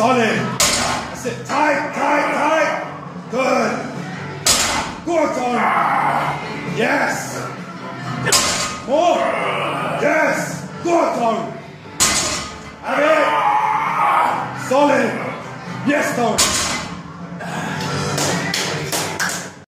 Solid. That's it. Tight, tight, tight. Good. Go on, Tone. Yes. More. Yes. Go on, Tone. Have it. Solid. Yes, Tone.